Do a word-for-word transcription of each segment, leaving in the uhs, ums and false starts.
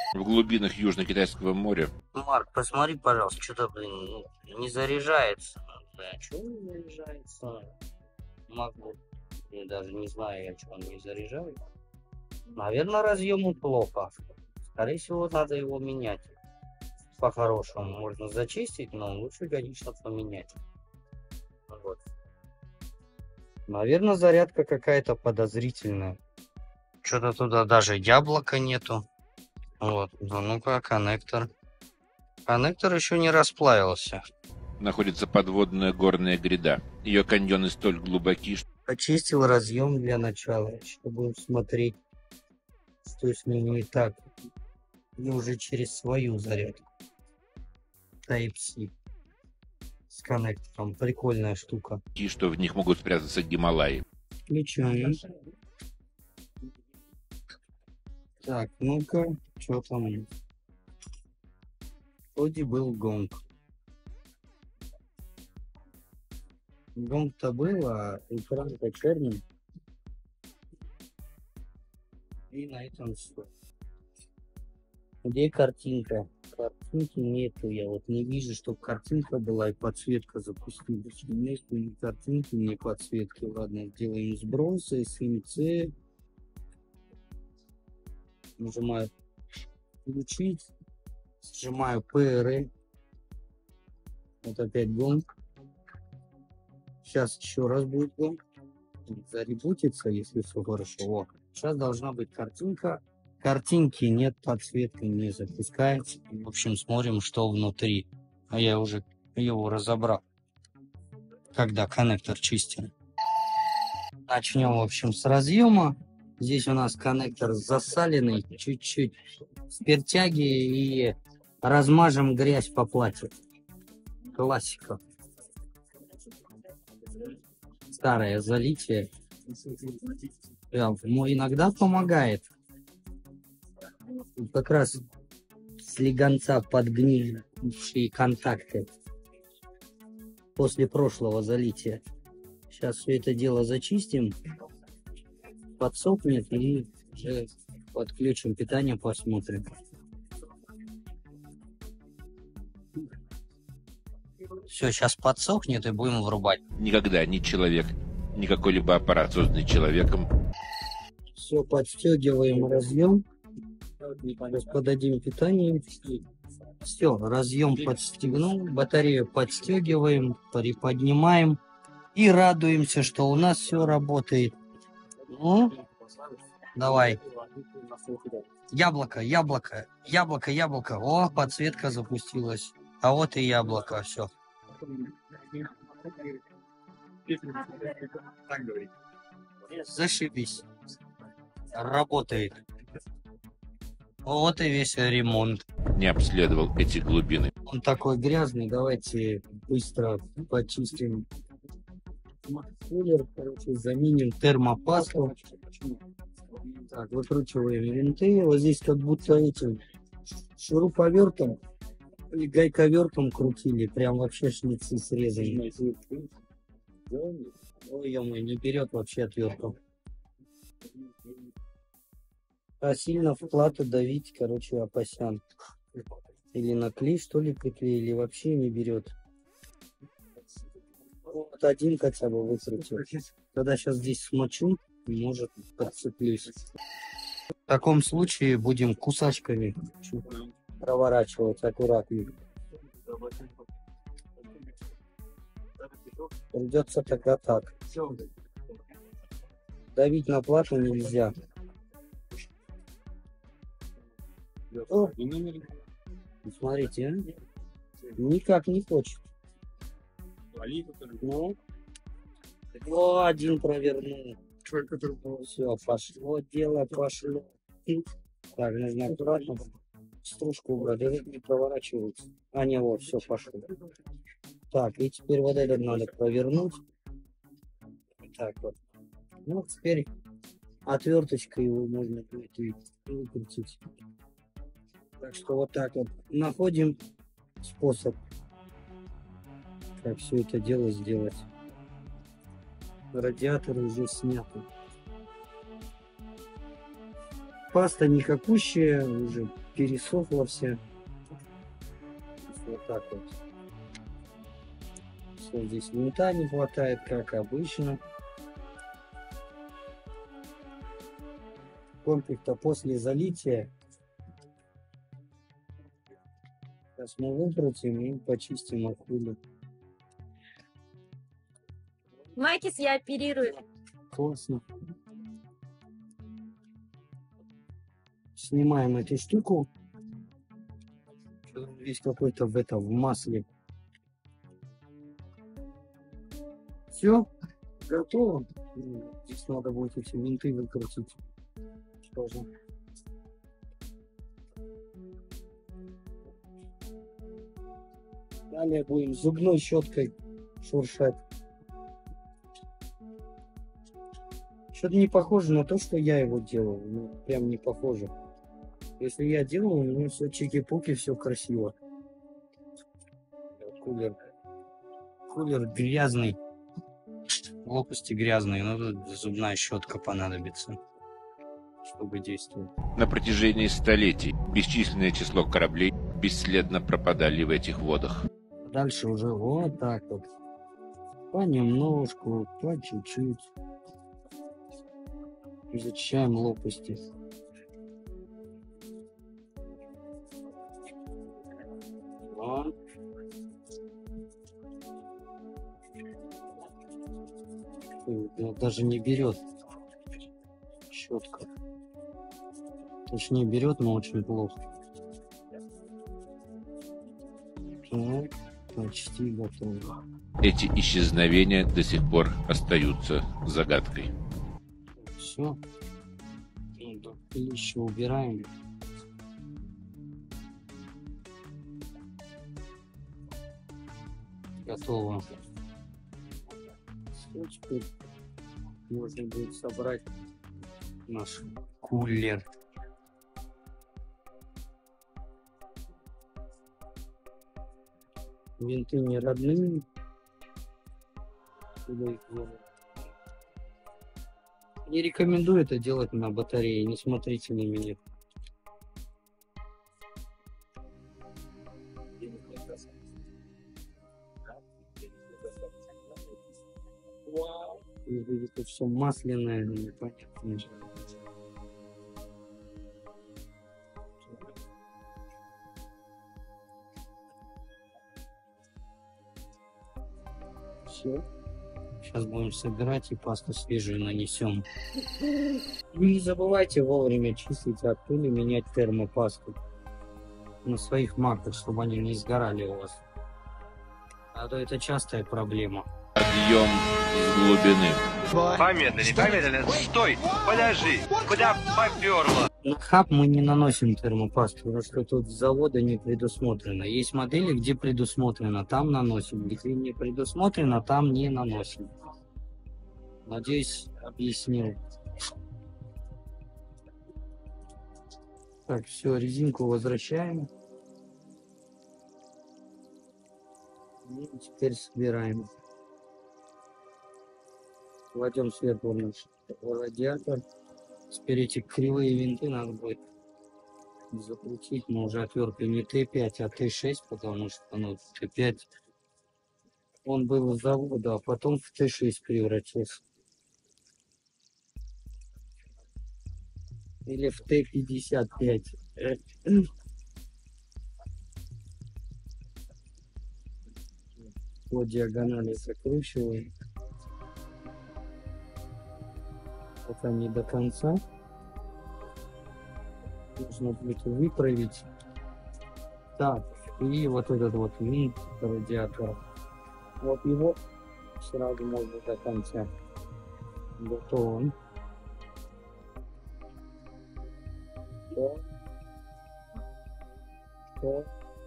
В глубинах Южно-Китайского моря. Марк, посмотри, пожалуйста, что-то, блин, ну, не заряжается. Да, что не заряжается? Могу. Я даже не знаю, я что он не заряжает. Наверное, разъему плохо. Скорее всего, надо его менять. По-хорошему можно зачистить, но лучше, конечно, поменять. Вот. Наверное, зарядка какая-то подозрительная. Что-то туда даже яблока нету. Вот. Ну, ну-ка, коннектор. Коннектор еще не расплавился. Находится подводная горная гряда. Ее каньоны столь глубоки, что... Очистил разъем для начала, чтобы смотреть, что с ним не так. И уже через свою зарядку. Type-C. С коннектором. Прикольная штука. И что в них могут спрятаться Гималаи. Включаем. Так, ну-ка, что там? Вроде был гонг. Гонг-то был, а экран-то черный. И на этом все. Где картинка? Картинки нету. Я вот не вижу, чтобы картинка была и подсветка запустилась. Нету ни картинки, ни подсветки. Ладно, сделаем сброс, эс эм си. Нажимаю включить. Сжимаю пэ эр э. Вот опять гонг. Сейчас еще раз будет гонг. Заребутится, если все хорошо. О, сейчас должна быть картинка. Картинки нет, подсветка не запускается. В общем, смотрим, что внутри. А я уже его разобрал, когда коннектор чистил. Начнем, в общем, с разъема. Здесь у нас коннектор засаленный, чуть-чуть спиртяги и размажем грязь по плате. Классика. Старое залитие. Но иногда помогает. Как раз слегонца подгнившие контакты после прошлого залития. Сейчас все это дело зачистим, подсохнет и уже подключим питание, посмотрим. Все, сейчас подсохнет и будем врубать. Никогда ни человек, ни какой-либо аппарат, созданный человеком. Все, подстегиваем разъем. Сейчас подадим питание. Все, разъем подстегнул, батарею подстегиваем, приподнимаем и радуемся, что у нас все работает. Ну, давай. Яблоко, яблоко, яблоко, яблоко. О, подсветка запустилась. А вот и яблоко, все. Зашибись. Работает. Вот и весь ремонт. Не обследовал эти глубины. Он такой грязный, давайте быстро почистим кулер, короче, заменим термопасту. Так, выкручиваем винты. Вот здесь как будто этим шуруповертом и гайковертом крутили, прям вообще шлицы срезаны. Ой, ё-моё, не берет вообще отвертку. А сильно в плату давить, короче, опасен. Или на клей, что ли, приклеили, вообще не берет. Вот один хотя бы выкрутил. Когда сейчас здесь смочу, может, подцеплюсь. В таком случае будем кусачками проворачивать аккуратно. Придется тогда так. Давить на плату нельзя. О, смотрите, а? Никак не хочет. Ну, о, один провернул. Все, пошло дело, пошло. Так, нужно аккуратно стружку убрать, это не проворачивается. А, не, вот, все, пошло. Так, и теперь вот этот надо провернуть. Так вот. Ну, теперь отверточкой его можно будет выкрутить. Так что вот так вот находим способ, как все это дело сделать. Радиаторы уже сняты. Паста никакущая, уже пересохла вся. Вот так вот. Все, здесь винта не хватает, как обычно. Комплекта после залития. Сейчас мы выбросим и почистим акулу. Майкис, я оперирую. Классно. Снимаем эту штуку. Весь какой-то в этом в масле. Все, готово. Здесь надо будет эти винты выкрутить. Что же? Далее будем зубной щеткой шуршать. Что-то не похоже на то, что я его делал. Ну, прям не похоже. Если я делал, у меня все чики-пуки, все красиво. Кулер. Кулер грязный. Лопасти грязные, но тут зубная щетка понадобится, чтобы действовать. На протяжении столетий бесчисленное число кораблей бесследно пропадали в этих водах. Дальше уже вот так вот. Понемножку, по чуть-чуть. Зачищаем лопасти. Вот. Даже не берет щетка. Точнее берет, но очень плохо. Так, почти готово. Эти исчезновения до сих пор остаются загадкой. Все. Еще убираем. Готово. Все, теперь можно будет собрать наш кулер. Винты не родные. Не рекомендую это делать на батарее, не смотрите на меня. Это все масляное, непонятно. Все. Сейчас будем собирать и пасту свежую нанесем. Не забывайте вовремя чистить от пыли, менять термопасту на своих маках, чтобы они не сгорали у вас. А то это частая проблема. Подъем с глубины. Помедленнее, помедленнее. Стой! Подожди! Куда поперло? На хаб мы не наносим термопасту, потому что тут с завода не предусмотрено. Есть модели, где предусмотрено, там наносим. Где не предусмотрено, там не наносим. Надеюсь, объяснил. Так, все, резинку возвращаем. И теперь собираем. Кладем сверху наш радиатор. Теперь эти кривые винты надо будет закрутить. Мы уже отверткой не Т пять, а Т шесть, потому что ну, Т пять он был с завода, а потом в Т шесть превратился. Или в Т пятьдесят пять. По диагонали закручиваем. Это не до конца. Нужно будет выправить. Так, и вот этот вот винт радиатора. Вот его сразу можно до конца. Готово. Что? Что?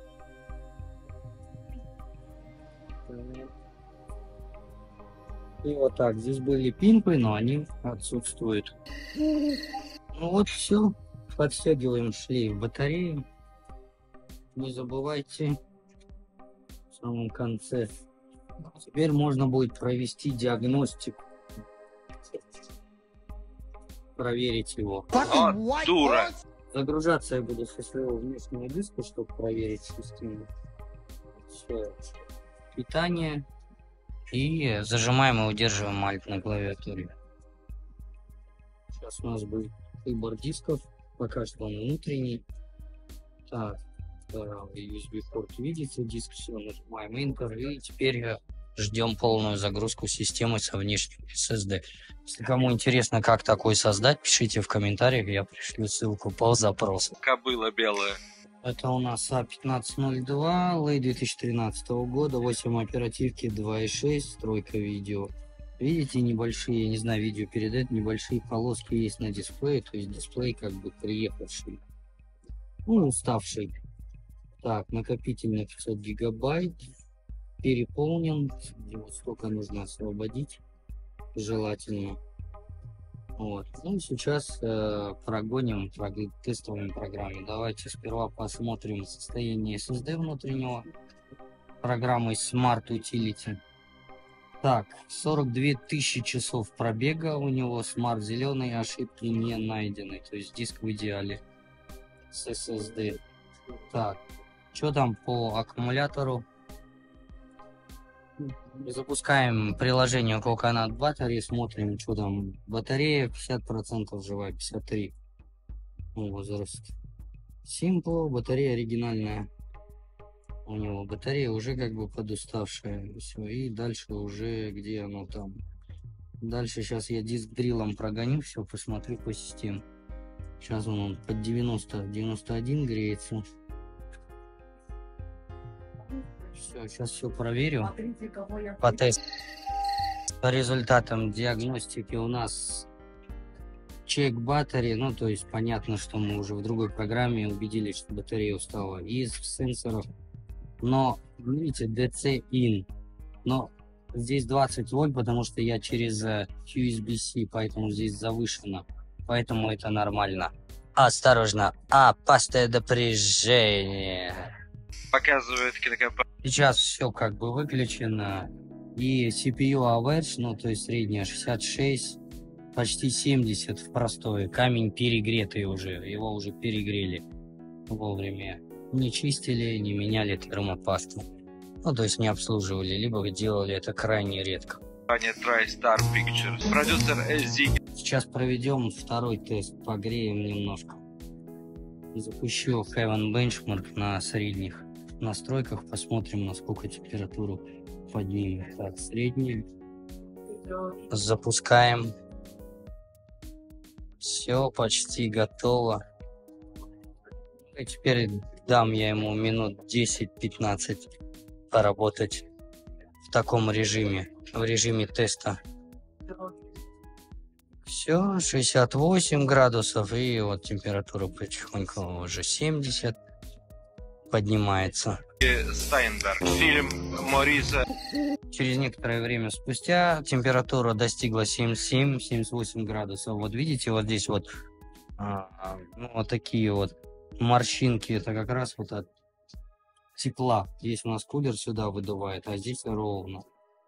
И вот так. Здесь были пимпы, но они отсутствуют. Ну вот все. Подстегиваем шлейф батареи. Не забывайте в самом конце. Теперь можно будет провести диагностику. Проверить его. О, дура! Загружаться я буду со своего внешнего диска, чтобы проверить систему. Все. Питание. И зажимаем и удерживаем Alt на клавиатуре. Сейчас у нас будет выбор дисков. Пока что он внутренний. Так, ю эс би порт видите, диск, все, нажимаем Enter. И теперь ждем полную загрузку системы со внешним эс эс ди. Если кому интересно, как такой создать, пишите в комментариях, я пришлю ссылку по запросу. Кобыла белая. Это у нас а пятнадцать ноль два, лей две тысячи тринадцатого года, восемь оперативки, два и шесть, стройка видео. Видите, небольшие, я не знаю, видео передает, небольшие полоски есть на дисплее, то есть дисплей как бы приехавший, ну, уставший. Так, накопитель на пятьсот гигабайт, переполнен, его сколько нужно освободить, желательно. Вот. Ну, сейчас э, прогоним прог... тестовыми программами. Давайте сперва посмотрим состояние эс эс ди внутреннего программой Smart Utility. Так, сорок две тысячи часов пробега у него, Smart зеленый, ошибки не найдены, то есть диск в идеале с эс эс ди. Так, что там по аккумулятору? Запускаем приложение Coconut Battery, смотрим, что там. Батарея пятьдесят процентов живая, пятьдесят три процента возраст. Simple, батарея оригинальная. У него батарея уже как бы подуставшая. Все, и дальше уже где оно там. Дальше сейчас я диск дриллом прогоню, все, посмотрю по системе. Сейчас он, он под девяносто, девяносто один греется. Все, сейчас все проверю. По тесту. По результатам диагностики у нас чек батареи, ну то есть понятно, что мы уже в другой программе убедились, что батарея устала из сенсоров. Но видите, ди си ин, но здесь двадцать вольт, потому что я через ю эс би-C, поэтому здесь завышено, поэтому это нормально. Осторожно, опасное напряжение. Показывает кинокомпания. Сейчас все как бы выключено. И си пи ю Average, ну то есть средняя шестьдесят шесть, почти семьдесят в простой. Камень перегретый уже, его уже перегрели вовремя. Не чистили, не меняли термопасту. Ну то есть не обслуживали, либо делали это крайне редко. Компания TriStar Pictures. Продюсер эс ди. Сейчас проведем второй тест, погреем немножко. Запущу Heaven Benchmark на средних настройках, посмотрим, насколько температуру поднимем. Так, средний. Запускаем. Все, почти готово. И теперь дам я ему минут десять-пятнадцать поработать в таком режиме, в режиме теста. Все, шестьдесят восемь градусов, и вот температура потихоньку уже семьдесят поднимается. Стайнберг. Фильм Мориса. Через некоторое время спустя температура достигла семьдесят семь — семьдесят восемь градусов. Вот видите, вот здесь вот, а, ну, вот такие вот морщинки, это как раз вот от тепла. Здесь у нас кулер сюда выдувает, а здесь ровно.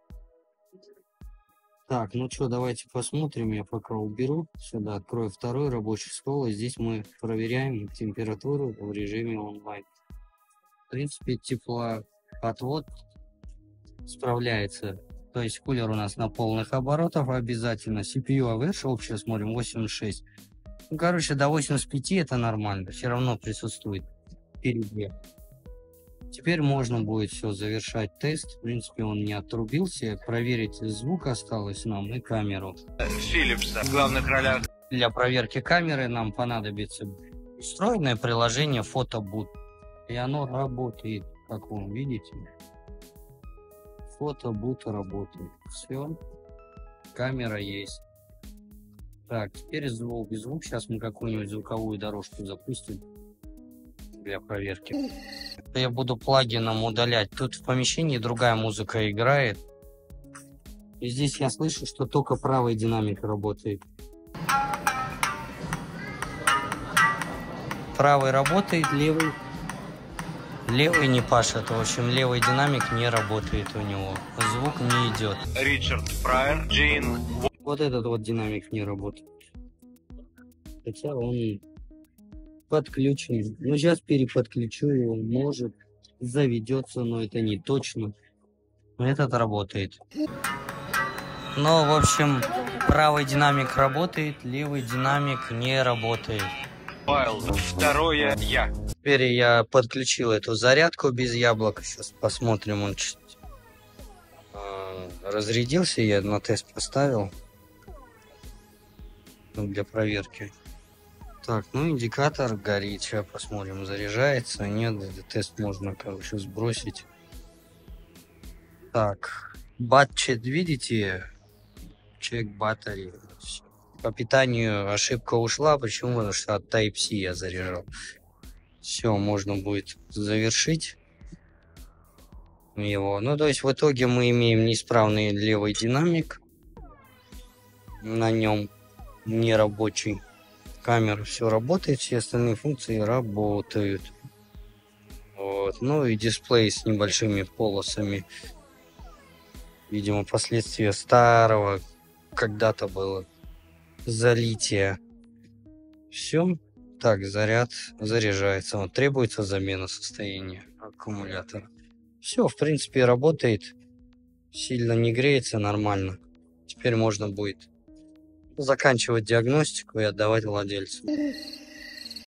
Так, ну что, давайте посмотрим. Я пока уберу сюда, открою второй рабочий стол, и здесь мы проверяем температуру в режиме онлайн. В принципе, теплоотвод справляется. То есть кулер у нас на полных оборотах обязательно. си пи ю Average общее смотрим восемьдесят шесть. Ну, короче, до восьмидесяти пяти это нормально. Все равно присутствует перегрев. Теперь можно будет все завершать тест. В принципе, он не отрубился. Проверить звук осталось нам и камеру. Филлипса в главных ролях. Для проверки камеры нам понадобится встроенное приложение Photoboot. И оно работает, как вы видите. Photoboot работает. Все. Камера есть. Так, теперь звук. Звук. Сейчас мы какую-нибудь звуковую дорожку запустим для проверки. Я буду плагином удалять. Тут в помещении другая музыка играет. И здесь я слышу, что только правый динамик работает. Правый работает, левый. Левый не пашет. В общем, левый динамик не работает у него. Звук не идет. Ричард Прайер, Джин. Вот этот вот динамик не работает. Хотя он подключен. Ну, сейчас переподключу его, может, заведется, но это не точно. Этот работает. Ну, в общем, правый динамик работает, левый динамик не работает. Wild. Второе я. Теперь я подключил эту зарядку без яблок. Сейчас посмотрим, он чуть э, разрядился. Я на тест поставил. Ну, для проверки. Так, ну индикатор горит. Сейчас посмотрим, заряжается. Нет, тест можно, короче, сбросить. Так, батчет, видите? Чек батареи. По питанию ошибка ушла. Почему? Потому что от Type-C я заряжал. Все, можно будет завершить его. Ну, то есть в итоге мы имеем неисправный левый динамик. На нем нерабочий. Камера все работает, все остальные функции работают. Вот. Ну и дисплей с небольшими полосами. Видимо, последствия старого когда-то было залития. Все. Так, заряд заряжается. Вот, требуется замена состояния аккумулятора. Все, в принципе, работает. Сильно не греется, нормально. Теперь можно будет заканчивать диагностику и отдавать владельцу.